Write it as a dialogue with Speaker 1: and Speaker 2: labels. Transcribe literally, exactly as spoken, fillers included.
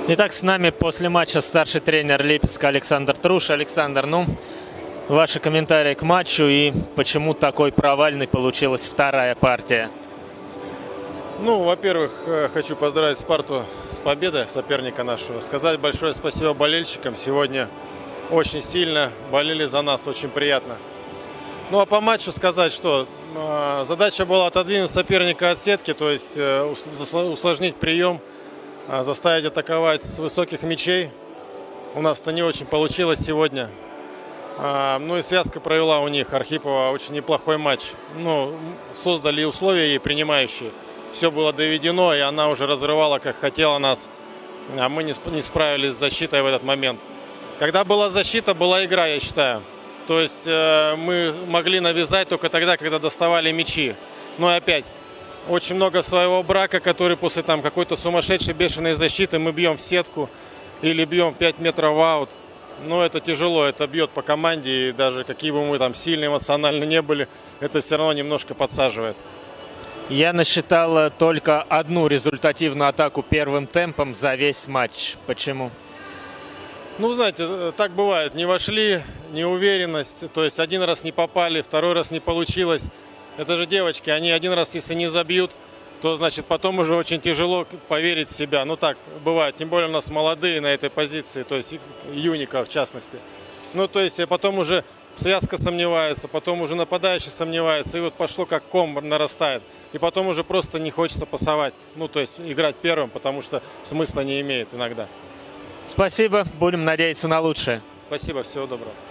Speaker 1: Итак, с нами после матча старший тренер Липецка Александр Труш. Александр, ну, ваши комментарии к матчу и почему такой провальной получилась вторая партия?
Speaker 2: Ну, во-первых, хочу поздравить Спарту с победой соперника нашего. Сказать большое спасибо болельщикам. Сегодня очень сильно болели за нас, очень приятно. Ну, а по матчу сказать, что э, задача была отодвинуть соперника от сетки, то есть э, усложнить прием, э, заставить атаковать с высоких мячей. У нас это не очень получилось сегодня. Э, ну и связка провела у них, Архипова, очень неплохой матч. Ну, создали условия ей принимающие. Все было доведено, и она уже разрывала, как хотела нас. А мы не, не справились с защитой в этот момент. Когда была защита, была игра, я считаю. То есть э, мы могли навязать только тогда, когда доставали мячи. Но опять, очень много своего брака, который после там какой-то сумасшедшей бешеной защиты мы бьем в сетку или бьем пять метров в аут. Но это тяжело, это бьет по команде, и даже какие бы мы там сильно эмоционально не были, это все равно немножко подсаживает.
Speaker 1: Я насчитал только одну результативную атаку первым темпом за весь матч. Почему?
Speaker 2: Ну, знаете, так бывает. Не вошли, неуверенность. То есть один раз не попали, второй раз не получилось. Это же девочки, они один раз, если не забьют, то, значит, потом уже очень тяжело поверить в себя. Ну, так бывает. Тем более у нас молодые на этой позиции, то есть Юника в частности. Ну, то есть потом уже связка сомневается, потом уже нападающий сомневается. И вот пошло как ком нарастает. И потом уже просто не хочется пасовать. Ну, то есть играть первым, потому что смысла не имеет иногда.
Speaker 1: Спасибо, будем надеяться на лучшее.
Speaker 2: Спасибо, всего доброго.